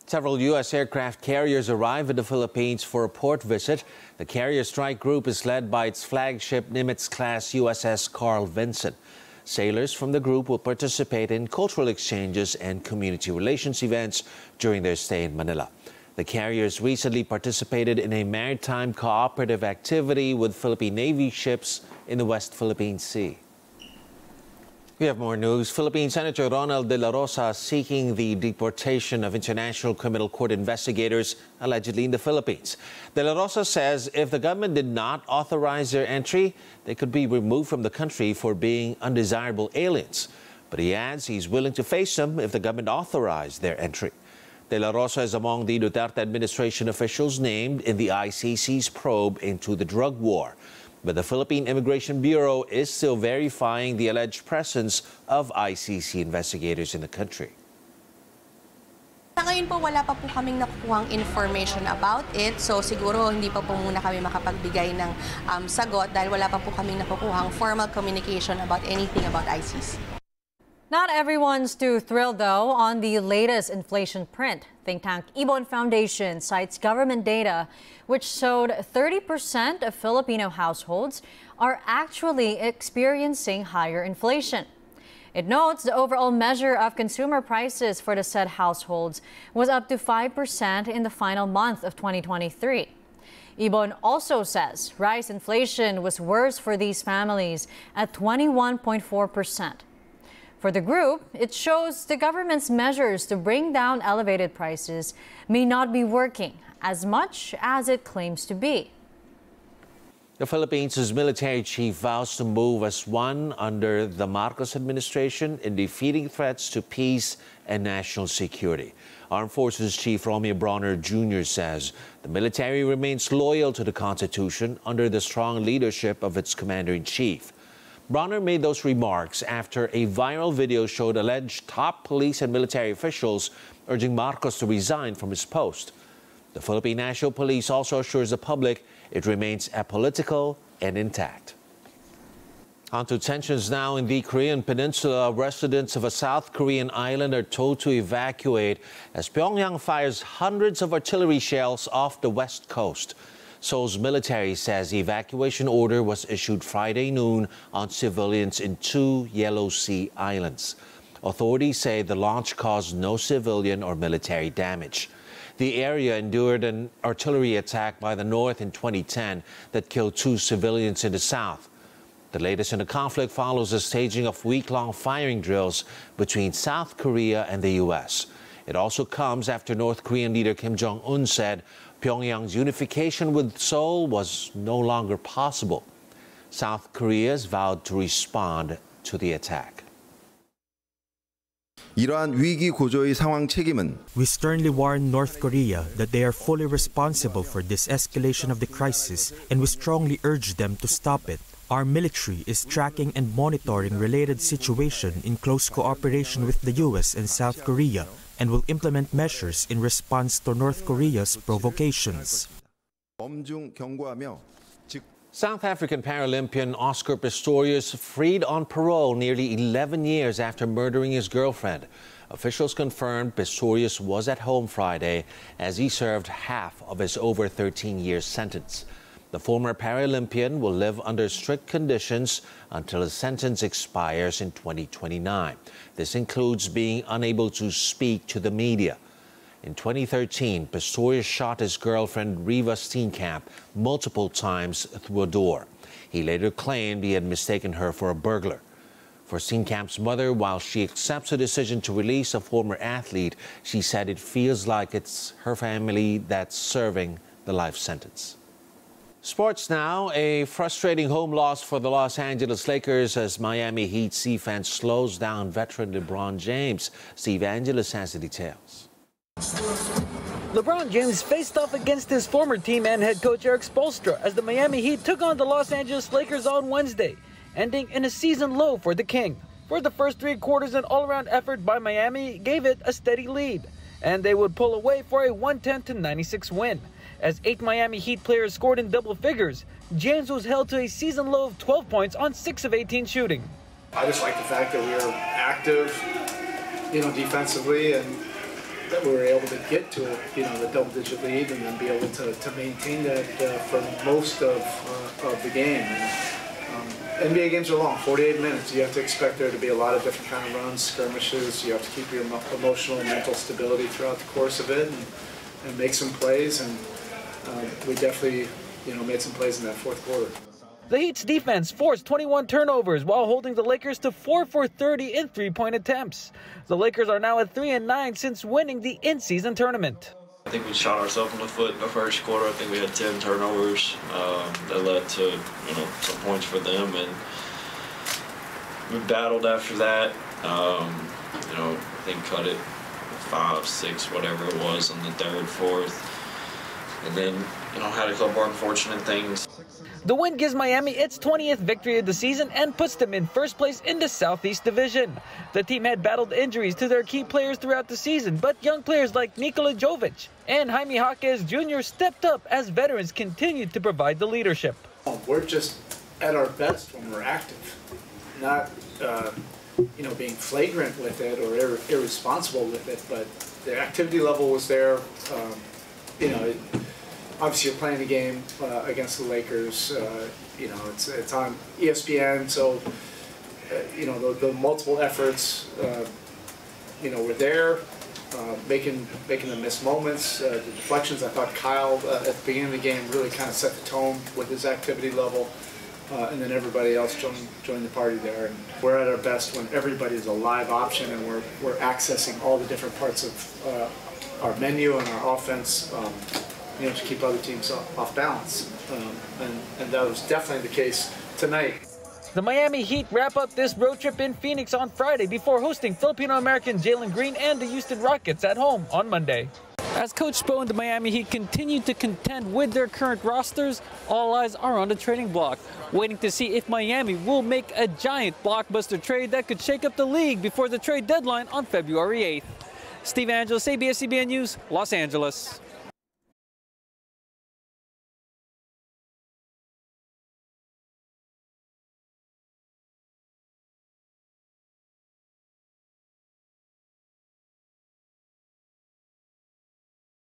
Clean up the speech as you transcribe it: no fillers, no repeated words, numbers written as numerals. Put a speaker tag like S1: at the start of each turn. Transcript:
S1: Several U.S. aircraft carriers arrive in the Philippines for a port visit. The carrier strike group is led by its flagship Nimitz-class USS Carl Vinson. Sailors from the group will participate in cultural exchanges and community relations events during their stay in Manila. The carriers recently participated in a maritime cooperative activity with Philippine Navy ships in the West Philippine Sea. We have more news. Philippine Senator Ronald De La Rosa seeking the deportation of International Criminal Court investigators allegedly in the Philippines. De La Rosa says if the government did not authorize their entry, they could be removed from the country for being undesirable aliens. But he adds he's willing to face them if the government authorized their entry. De La Rosa is among the Duterte administration officials named in the ICC's probe into the drug war. But the Philippine Immigration Bureau is still verifying the alleged presence of ICC investigators in the country.
S2: Sa ngayon po, wala pa po kaming nakukuhang information about it. So siguro hindi pa po muna kami makapagbigay ng sagot dahil wala pa po kaming nakukuhang formal communication about anything about ICC.
S3: Not everyone's too thrilled, though, on the latest inflation print. Think tank Ibon Foundation cites government data which showed 30% of Filipino households are actually experiencing higher inflation. It notes the overall measure of consumer prices for the said households was up to 5% in the final month of 2023. Ibon also says rice inflation was worse for these families at 21.4%. For the group, it shows the government's measures to bring down elevated prices may not be working as much as it claims to be.
S1: The Philippines' military chief vows to move as one under the Marcos administration in defeating threats to peace and national security. Armed Forces Chief Romeo Brawner Jr. says the military remains loyal to the Constitution under the strong leadership of its commander-in-chief. Brawner made those remarks after a viral video showed alleged top police and military officials urging Marcos to resign from his post. The Philippine National Police also assures the public it remains apolitical and intact. On to tensions now in the Korean Peninsula. Residents of a South Korean island are told to evacuate as Pyongyang fires hundreds of artillery shells off the west coast. Seoul's military says the evacuation order was issued Friday noon on civilians in 2 Yellow Sea islands. Authorities say the launch caused no civilian or military damage. The area endured an artillery attack by the North in 2010 that killed 2 civilians in the south. The latest in the conflict follows the staging of week-long firing drills between South Korea and the U.S. It also comes after North Korean leader Kim Jong-un said Pyongyang's unification with Seoul was no longer possible. South Korea has vowed to respond to the attack.
S4: 이러한 위기 고조의 상황 책임은
S5: We sternly warn North Korea that they are fully responsible for this escalation of the crisis, and we strongly urge them to stop it. Our military is tracking and monitoring related situation in close cooperation with the U.S. and South Korea, and will implement measures in response to North Korea's provocations.
S1: South African Paralympian Oscar Pistorius freed on parole nearly 11 years after murdering his girlfriend. Officials confirmed Pistorius was at home Friday as he served half of his over 13-year sentence. The former Paralympian will live under strict conditions until his sentence expires in 2029. This includes being unable to speak to the media. In 2013, Pistorius shot his girlfriend Riva Steenkamp multiple times through a door. He later claimed he had mistaken her for a burglar. For Steenkamp's mother, while she accepts the decision to release a former athlete, she said it feels like it's her family that's serving the life sentence. Sports now. A frustrating home loss for the Los Angeles Lakers as Miami Heat defense slows down veteran LeBron James. Steve Angeles has the details.
S6: LeBron James faced off against his former team and head coach Eric Spoelstra as the Miami Heat took on the Los Angeles Lakers on Wednesday, ending in a season low for the King. For the first 3 quarters, an all-around effort by Miami gave it a steady lead, and they would pull away for a 110-96 win. As 8 Miami Heat players scored in double figures, James was held to a season low of 12 points on 6 of 18 shooting.
S7: I just like the fact that we are active, defensively, and that we were able to get to the double-digit lead and then be able to maintain that for most of the game. And, NBA games are long, 48 minutes. You have to expect there to be a lot of different kind of runs, skirmishes. You have to keep your emotional and mental stability throughout the course of it and make some plays. And we definitely, made some plays in that fourth quarter.
S6: The Heat's defense forced 21 turnovers while holding the Lakers to 4 for 30 in three-point attempts. The Lakers are now at 3-9 since winning the in-season tournament.
S8: I think we shot ourselves in the foot in the first quarter. I think we had 10 turnovers that led to some points for them, and we battled after that. I think cut it 5, 6, whatever it was on the third, fourth, and then had a couple unfortunate things.
S6: The win gives Miami its 20th victory of the season and puts them in first place in the Southeast Division. The team had battled injuries to their key players throughout the season, but young players like Nikola Jovic and Jaime Jaquez Jr. stepped up as veterans continued to provide the leadership.
S7: We're just at our best when we're active, not being flagrant with it or irresponsible with it, but the activity level was there. Obviously, you're playing a game against the Lakers. It's on ESPN, so the multiple efforts. Were there, making them miss moments. The deflections. I thought Kyle at the beginning of the game really kind of set the tone with his activity level, and then everybody else joined the party there. And we're at our best when everybody is a live option, and we're accessing all the different parts of our menu and our offense. To keep other teams off balance. And that was definitely the case tonight.
S6: The Miami Heat wrap up this road trip in Phoenix on Friday before hosting Filipino-American Jalen Green and the Houston Rockets at home on Monday. As Coach Spo and the Miami Heat continue to contend with their current rosters, all eyes are on the trading block, waiting to see if Miami will make a giant blockbuster trade that could shake up the league before the trade deadline on February 8th. Steve Angeles, ABS-CBN News, Los Angeles.